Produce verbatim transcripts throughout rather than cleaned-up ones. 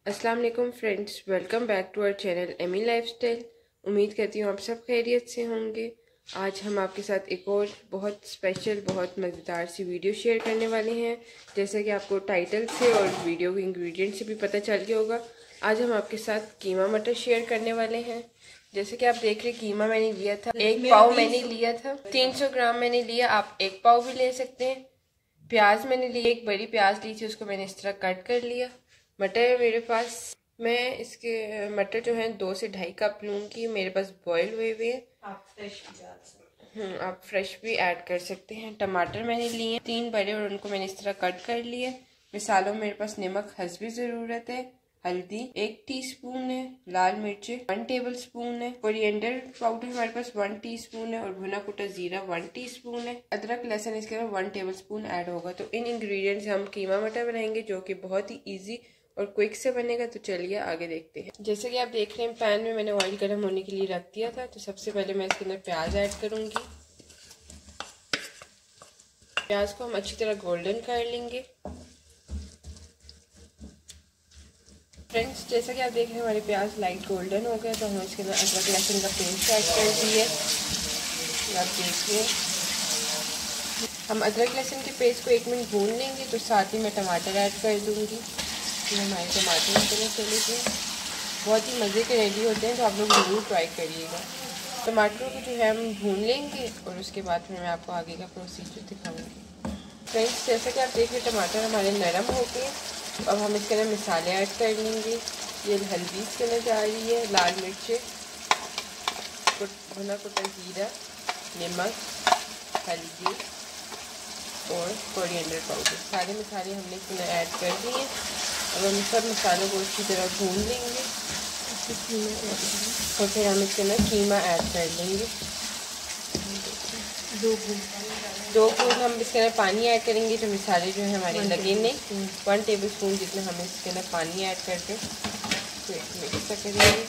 अस्सलाम वालेकुम friends, welcome back to our channel Amy lifestyle. उम्मीद करती हूँ आप सब खैरियत से होंगे। आज हम आपके साथ एक और बहुत स्पेशल, बहुत मज़ेदार सी वीडियो शेयर करने वाले हैं। जैसे कि आपको टाइटल से और वीडियो के इंग्रेडिएंट से भी पता चल गया होगा, आज हम आपके साथ कीमा मटर शेयर करने वाले हैं। जैसे कि आप देख रहे, कीमा मैंने लिया था, एक पाव मैंने लिया था, तीन सौ ग्राम मैंने लिया। आप एक पाव भी ले सकते हैं। प्याज मैंने ली, एक बड़ी प्याज ली थी, उसको मैंने इस तरह कट कर लिया। मटर है मेरे पास, मैं इसके मटर जो है दो से ढाई कप लूँगी। मेरे पास बॉयल हुए हुए हैं, आप फ्रेश भी डाल सकते हैं। आप फ्रेश भी ऐड कर सकते हैं। टमाटर मैंने लिए तीन बड़े और उनको मैंने इस तरह कट कर लिए। मिसालों मेरे पास नमक हस्बी ज़रूरत है, हल्दी एक टीस्पून है, लाल मिर्ची वन टेबल स्पून है, कोरिएंडर पाउडर हमारे पास वन टीस्पून है और भुना कुटा जीरा वन टीस्पून है। अदरक लहसुन इसके अंदर वन टेबल स्पून ऐड होगा। तो इन इंग्रेडिएंट्स से हम कीमा मटर बनाएंगे, जो कि बहुत ही इजी और क्विक से बनेगा। तो चलिए आगे देखते हैं। जैसे कि आप देख रहे हैं, पैन में मैंने ऑयल गर्म होने के लिए रख दिया था। तो सबसे पहले मैं इसके अंदर प्याज ऐड करूंगी। प्याज को हम अच्छी तरह गोल्डन कर लेंगे। फ्रेंड्स, जैसा कि आप देख रहे हैं, हमारे प्याज लाइट गोल्डन हो गए। तो हम इसके अंदर अदरक लहसुन का पेस्ट ऐड कर दिए। आप देखिए, हम अदरक लहसुन के पेस्ट को एक मिनट भून लेंगे। तो साथ ही मैं टमाटर ऐड कर दूंगी। तो हमारे टमाटर इतने चले गए, बहुत ही मज़े के रेडी होते हैं। तो आप लोग ज़रूर ट्राई करिएगा। टमाटरों को जो है हम भून लेंगे और उसके बाद फिर मैं आपको आगे का प्रोसीजर दिखाऊंगी। फ्रेंड्स, जैसा कि आप देख रहे, टमाटर हमारे नरम हो गए। अब हम इसके अंदर मसाले ऐड कर लेंगे। ये हल्दी इसके अंदर जा रही है, लाल मिर्च, भुना कुटा जीरा, नमक, हल्दी और कोरिएंडर पाउडर, सारे मसाले हमने इसके अंदर ऐड कर दिए। अब हम सब मसालों को अच्छी तरह भून लेंगे और फिर हम इसके अंदर कीमा ऐड कर लेंगे। दो दो बूंद हम इसके अंदर पानी ऐड करेंगे। जो मसाले जो है हमारे लगे नहीं, वन टेबल स्पून जितना हम इसके अंदर पानी ऐड करके फिर मिक्स करेंगे।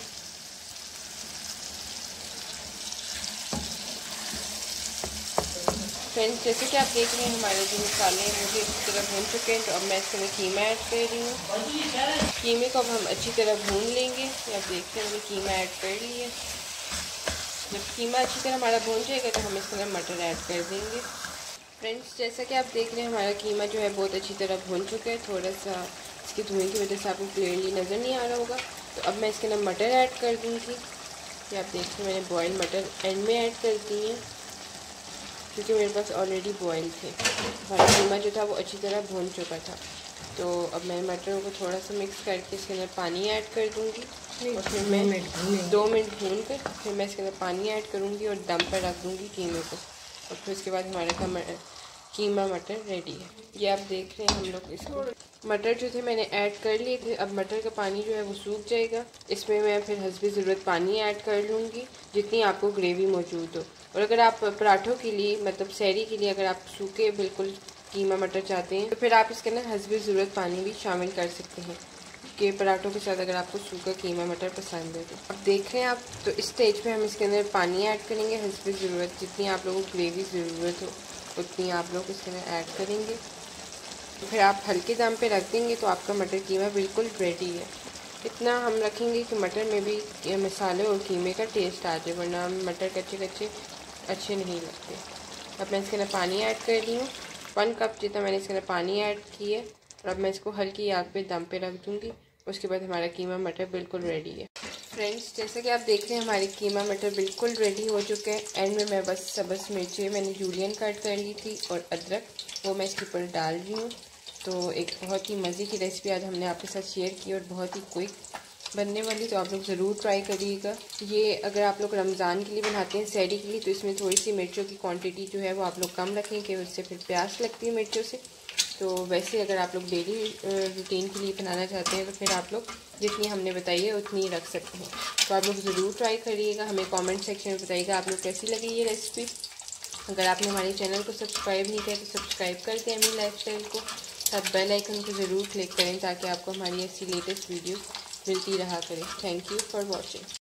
फ्रेंड्स, जैसे कि आप देख रहे हैं, हमारे जो मसाले हैं मुझे अच्छी तरह भून चुके हैं। तो अब मैं इसके अंदर कीमा ऐड कर रही हूँ। कीमे को अब हम अच्छी तरह भून लेंगे। आप देखते हैं, हमने कीमा ऐड कर लिया। जब कीमा अच्छी तरह हमारा भून जाएगा तो हम इसके अंदर मटर ऐड कर देंगे। फ्रेंड्स, जैसा कि आप देख रहे हैं, हमारा कीमा जो है बहुत अच्छी तरह भून चुका है। थोड़ा सा इसके धुएँ की वजह से आपको क्लियरली नज़र नहीं आ रहा होगा। तो अब मैं इसके अंदर मटर ऐड कर दूँगी। ये आप देख रहे हैं, मैंने बॉयल मटर एंड में ऐड कर दी हैं, क्योंकि मेरे पास ऑलरेडी बॉयल थे। हमारा कीमा जो था वो अच्छी तरह भून चुका था। तो अब मैं मटरों को थोड़ा सा मिक्स करके इसके अंदर पानी ऐड कर दूँगी और फिर मैं दो मिनट भून कर फिर मैं इसके अंदर पानी ऐड करूँगी और दम पर रख दूँगी कीमे को। और फिर उसके बाद हमारा कीमा मटर रेडी है। ये आप देख रहे हैं, हम लोग इसको मटर जो थे मैंने ऐड कर लिए थे। अब मटर का पानी जो है वो सूख जाएगा। इसमें मैं फिर हस्बे ज़रूरत पानी ऐड कर लूँगी, जितनी आपको ग्रेवी मौजूद हो। और अगर आप पराठों के लिए, मतलब सहरी के लिए, अगर आप सूखे बिल्कुल कीमा मटर चाहते हैं तो फिर आप इसके अंदर हस्बे ज़रूरत पानी भी शामिल कर सकते हैं, कि पराठों के साथ अगर आपको सूखा कीमा मटर पसंद है। तो अब देख रहे हैं आप, तो इस स्टेज पे हम इसके अंदर पानी ऐड करेंगे। हस्बे ज़रूरत, जितनी आप लोगों को ग्रेवी ज़रूरत हो उतनी आप लोग इसके अंदर ऐड करेंगे। तो फिर आप हल्के दम पे रख देंगे तो आपका मटर कीमा बिल्कुल रेडी है। इतना हम रखेंगे कि मटर में भी ये मसाले और कीमे का टेस्ट आ जाए, वरना मटर कच्चे कच्चे अच्छे नहीं लगते। अब मैं इसके अंदर पानी ऐड कर रही हूँ, वन कप जितना मैंने इसके अंदर पानी ऐड किया है। और अब मैं इसको हल्की आग पे दम पे रख दूँगी। उसके बाद हमारा कीमा मटर बिल्कुल रेडी है। फ्रेंड्स, जैसे कि आप देख रहे हैं, हमारे कीमा मटर बिल्कुल रेडी हो चुके हैं। एंड में मैं बस सब्ज़ मिर्ची मैंने जूलियन कट कर ली थी और अदरक, वो मैं इसके ऊपर डाल रही हूँ। तो एक बहुत ही मज़े की रेसिपी आज हमने आपके साथ शेयर की और बहुत ही क्विक बनने वाली। तो आप लोग ज़रूर ट्राई करिएगा। ये अगर आप लोग रमज़ान के लिए बनाते हैं, सहरी के लिए, तो इसमें थोड़ी सी मिर्चों की क्वांटिटी जो है वो आप लोग कम रखें, कि उससे फिर प्यास लगती है मिर्चों से। तो वैसे अगर आप लोग डेली रूटीन के लिए बनाना चाहते हैं तो फिर आप लोग जितनी हमने बताई है उतनी रख सकते हैं। तो आप लोग ज़रूर ट्राई करिएगा। हमें कमेंट सेक्शन में बताइएगा आप लोग कैसी लगी ये रेसिपी। अगर आपने हमारे चैनल को सब्सक्राइब नहीं किया तो सब्सक्राइब कर दें एमी लाइफस्टाइल को। साथ बेल आइकन को ज़रूर क्लिक करें ताकि आपको हमारी ऐसी लेटेस्ट वीडियो मिलती रहा करें। Thank you for watching.